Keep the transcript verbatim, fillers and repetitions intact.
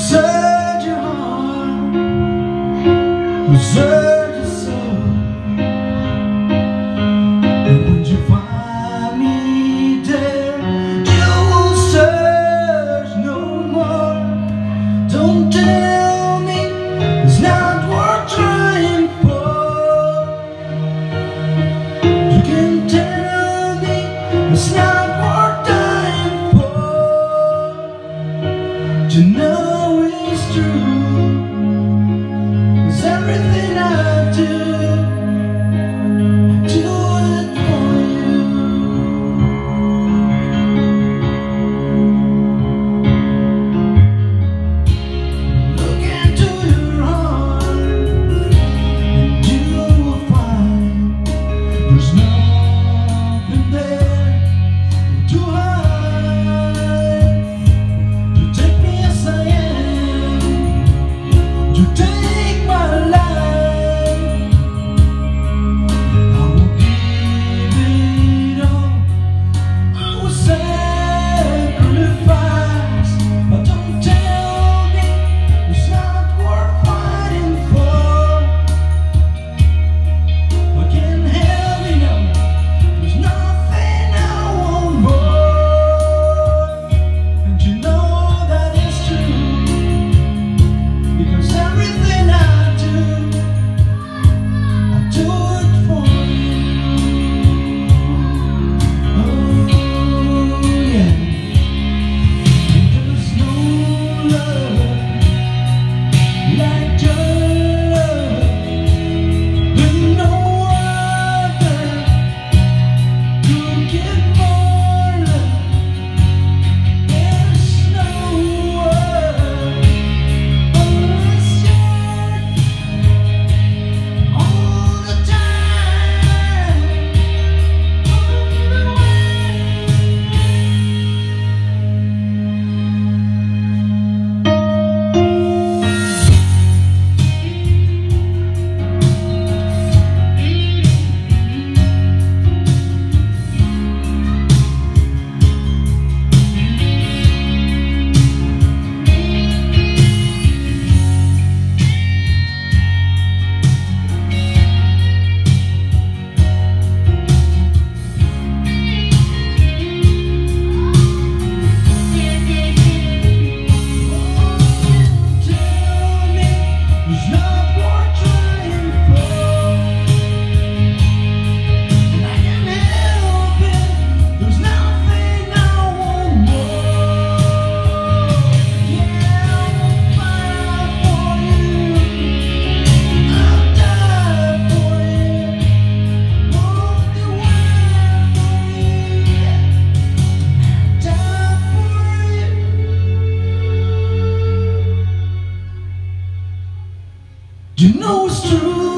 Search your heart, search your soul, and when you find me there, you will search no more. Don't tell me it's not worth trying for. You can tell me it's not worth dying for. You know it's true, 'cause everything I do, I do it for you. Look into your heart and you will find there's nothing there to hide. You take me as I am, you take my life. I will give it all, I will sacrifice. But don't tell me it's not worth fighting for. I can't help me know there's nothing I want more. And you know that it's true, because everything I do, I do it for you. Oh yeah. And there's no love like your love, and no other could give more love. There's no word unless you're all the time on the way. Tell me it's not worth trying for, and I can't help it. There's nothing I want more. Yeah, I'll fight for you, I'll die for you, walk the world for you, yeah, die for you. You know it's true.